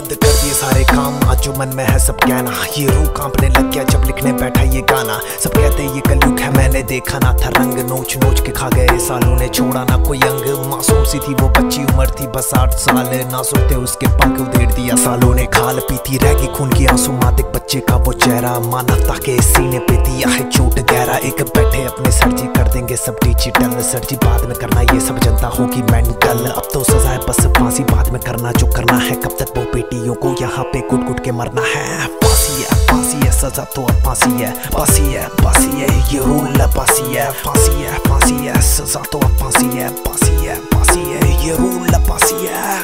बंद कर दिए सारे काम, आज जो मन में है सब कहना। ये रूह कांपने लग गया जब लिखने बैठा ये गाना। सब कहते ये कलयुग है, मैंने देखा ना था रंग। नोच नोच के खा गए सालों ने, छोड़ा ना कोई अंग। मासूम सी थी वो बच्ची, उम्र थी बस 8 साल। ना सुनते उसके पंख उधेड़ दिया सालों ने खाल। पीती रहेगी खून की आंसू मात, एक बच्चे का वो चेहरा। मानवता के सीने पे दिया है चोट गहरा। एक बैठे अपने सर्जी कर देंगे सब डिजिटल। सर्जी बाद में करना ये सब जनता होगी मेंटल। अब तो सजा है बस फांसी, बाद में करना जो करना है। कब तक वो बेटियों को यहाँ पे कुट कुट के मरना है। फांसी है सजा तो अब फांसी है। फांसी है ये रूल फांसी है। फांसी है सजा तो अब फांसी है। फांसी है ये रूल फांसी है।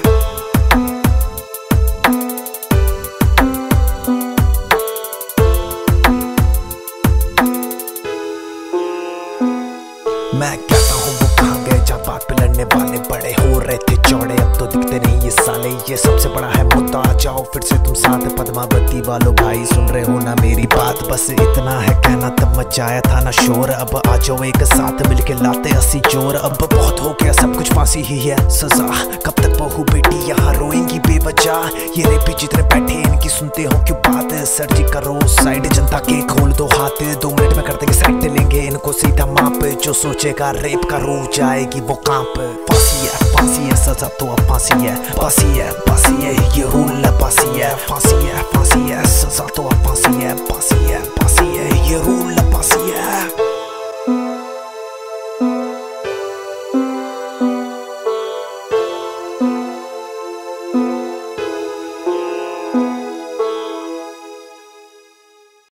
मैं कहता हूँ वो कहाँ गए जब बात पे लड़ने वाले बड़े हो रहे थे चौड़े। अब तो दिखते नहीं ये साले, ये सबसे बड़ा है मुद्दा। आ जाओ फिर से तुम साथ पद्मावती वालों भाई, सुन रहे हो ना मेरी बात। बस इतना है कहना तब मचाया था ना शोर। अब आ जाओ एक साथ मिलके लाते 80 जोर। अब बहुत हो गया सब कुछ फांसी ही है सजा। कब तक बहू बेटी यहाँ रोएंगी बेवजह। ये रेपी जितने बैठे इनकी सुनते हो क्यों बात। सर्जी करो साइड, जनता के खोल दो हाथ। 2 मिनट में कर देंगे साइड, लेंगे इनको सीधा माप। जो सोचेगा रेप का रूह जाएगी वो कांप। फांसी है सजा तो अब फांसी है। फांसी है ये रूल फांसी है। फांसी है सजा तो अब